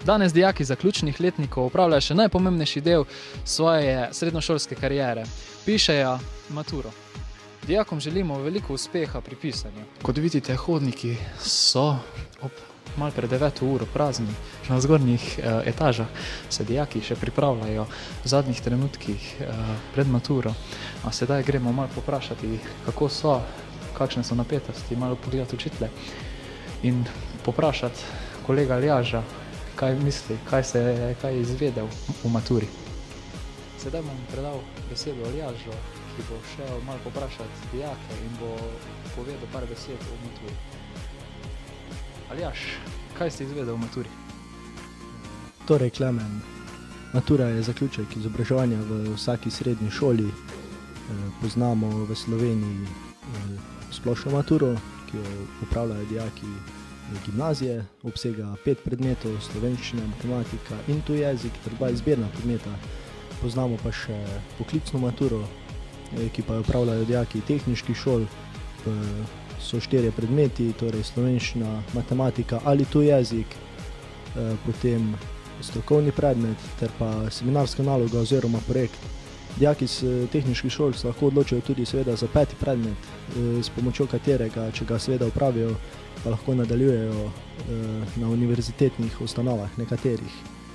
Danes dijaki zaključnih letnikov opravljajo še najpomembnejši del svoje srednjošolske kariere. Pišejo maturo. Dijakom želimo veliko uspeha pri pisanju. Kot vidite, hodniki so ob malo pred 9. uro prazni. Na zgornjih etažah se dijaki še pripravljajo v zadnjih trenutkih pred maturo. A sedaj gremo malo poprašati, kako so, kakšne so napetosti, malo pogledati učitelje in poprašati kolega Aljaža, kaj misli, kaj je izvedel v maturi. Sedaj bom predal besedo Aljažu, ki bo šel malo poprašati dijake in bo povedal par besed o maturi. Aljaž, kaj si izvedel v maturi? Torej, Klemen, matura je zaključek izobraževanja v vsaki srednji šoli. Poznamo v Sloveniji splošno maturo, ki jo upravljajo dijaki gimnazije, obsega 5 predmetov, slovenščina, matematika in tuj jezik ter 2 izbirna predmeta. Poznamo pa še poklicno maturo, ki pa jo upravljajo dijaki tehniških šol. So 4 predmeti, torej slovenščina, matematika ali tuj jezik, potem strokovni predmet ter pa seminarska naloga oziroma projekt. Dijaki iz tehniških šol se lahko odločijo tudi seveda za 5. predmet, s pomočjo katerega, če ga seveda upravijo, pa lahko nadaljujejo na univerzitetnih ustanovah nekaterih.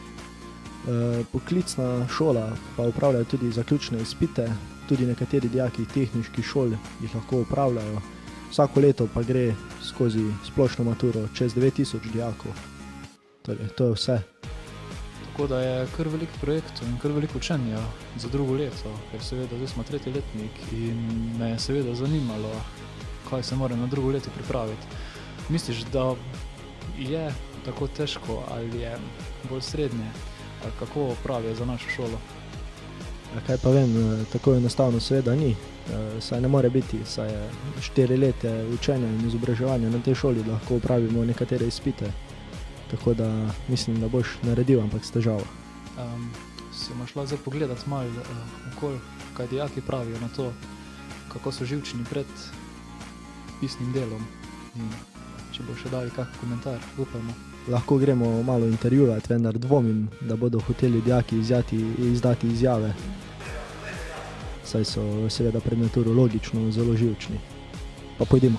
Poklicna šola pa upravljajo tudi zaključne izpite, tudi nekateri dijaki tehniških šol jih lahko upravljajo. Vsako leto pa gre skozi splošno maturo čez 9000 dijakov. Torej, to je vse. Tako da je kar veliko projektov in kar veliko učenja za drugo leto, ker seveda zdaj smo 3. letnik in me je seveda zanimalo, kaj se mora na drugo leto pripraviti. Misliš, da je tako težko ali je bolj srednje, ali kako pravijo za našo šolo? Kaj pa vem, tako enostavno seveda ni, saj ne more biti, saj je 4 leta učenja in izobraževanja na tej šoli, lahko upravimo nekatere izpite. Tako da mislim, da boš naredil, ampak s težavo. Si imaš lahko zdaj pogledati malo okoli, kaj dijaki pravijo na to, kako so živčni pred pisnim delom in če bo še dali kak komentar, upajmo. Lahko gremo malo intervjuvati, vendar dvomim, da bodo hoteli dijaki izdati izjave, saj so seveda pred maturo logično zelo živčni. Pa pojdimo.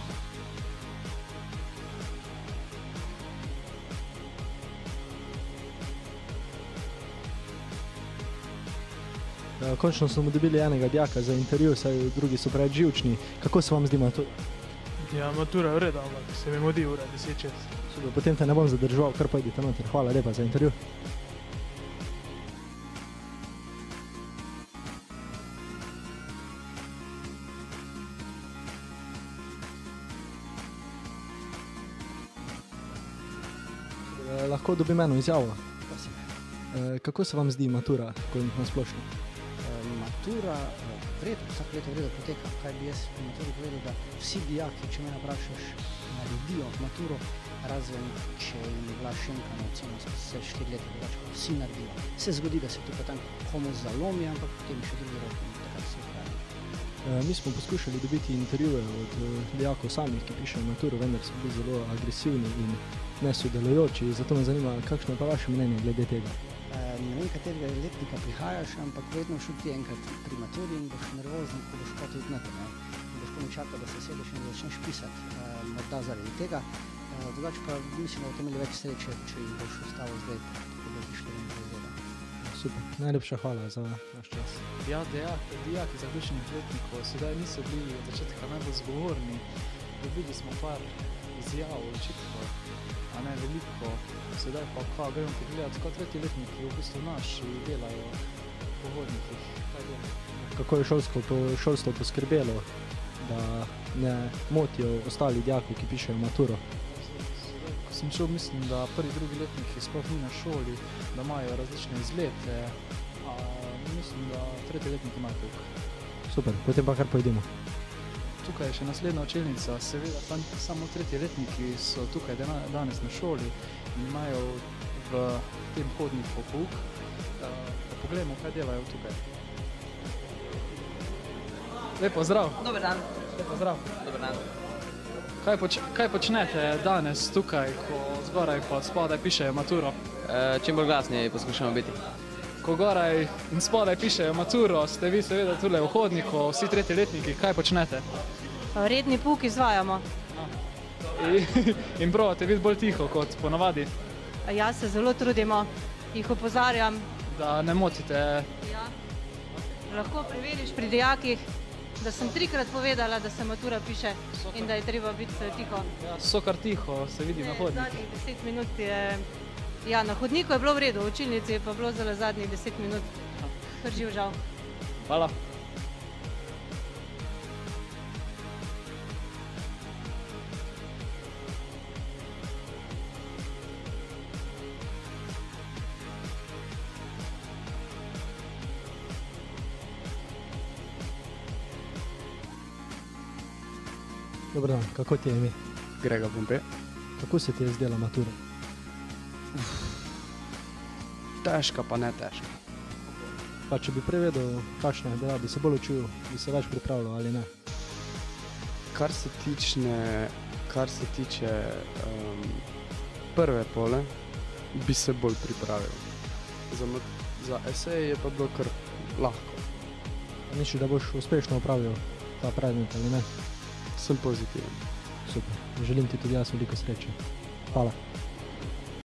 Končno smo dobili enega dijaka za intervju, saj drugi so preveč živčni. Kako se vam zdi matura? Ja, matura je v redu, ampak se mi modi ura 10:06. Super, potem te ne bom zadrževal, kar pojdite noter. Hvala lepa za intervju. Lahko dobim eno izjavo? Kako se vam zdi matura, na splošno? Matura v redu, vsak leto v redu poteka. Kaj bi jaz pri maturi povedal, da vsi dijaki, če me naprašaš, naredijo maturo, razen če jim je bila šenka na oceno, se 4 leta drugače, vsi naredijo. Se zgodi, da se tu pa tam komu zalomi, ampak potem še drugi rok in takrat se upravi. Mi smo poskušali dobiti intervjuje od dijakov samih, ki pišejo maturo, vendar so bili zelo agresivni in nesodelujoči, zato me zanima, kakšno je pa vaše mnenje glede tega? Ne vem, katerega letnika prihajaš, ampak vedno šel ti enkrat pri maturi in boš nervozen, ko boš hotel odneti. Boš komaj čakal, da se sedeš in začneš pisati, morda zaradi tega. Drugače pa mislim, da boste imeli več sreče, če jih boš ostalo zdaj, tako da bi šli in prezela. Super, najlepša hvala za naš čas. Ja, dijaki zaključnih letnikov sedaj niso bili od začetka najbolj zgovorni. Dobili smo par izjav, očitkov, a ne veliko. Sedaj pa gremo pogledati, kot 3. letniki v bistvu naši delajo po hodnikih. Kako je šolstvo poskrbelo, da ne motijo ostali dijakov, ki pišejo maturo? Ko sem šel, mislim, da 1., 2. letniki sploh ni na šoli, da imajo različne izlete, a mislim, da 3. letniki imajo tukaj. Super, potem pa kar pojdimo. Tukaj je še naslednja učilnica, seveda samo 3. letniki so tukaj danes na šoli in imajo v tem hodniku pouk. Pa pogledamo, kaj delajo tukaj. Lep pozdrav! Dober dan! Lep pozdrav! Dober dan! Kaj počnete danes tukaj, ko zgoraj pa spodaj pišejo maturo? Čim bolj glasni poskušamo biti. Ko goraj in spodaj pišejo maturo, ste vi seveda tule v hodniku, vsi tretji letniki, kaj počnete? Redni pouk izvajamo. In probate biti bolj tiho kot ponavadi? Ja, se zelo trudimo, jih opozarjam. Da ne motite? Ja. Lahko preveriš pri dijakih, da sem 3-krat povedala, da se matura piše in da je treba biti tiho. Ja, so kar tiho, se vidi na hodniku. Zadnjih 10 minut je... Ja, na hodniku je bilo v redu, v učilnici je pa bilo zelo zadnjih 10 minut. Kar živ žal. Hvala. Dobar dan, kako ti je ime? Grega Pompe. Kako se ti je zdela matura? Težka pa ne težka. Pa če bi prevedel, kakšna je bila, bi se bolj učil, bi se več pripravljal ali ne? Kar se tiče prve pole, bi se bolj pripravil. Za esej je pa bilo kar lahko. Misliš, da boš uspešno opravil ta predmet ali ne? Sem pozitiven. Super. Želim ti tudi jaz veliko sreče. Hvala.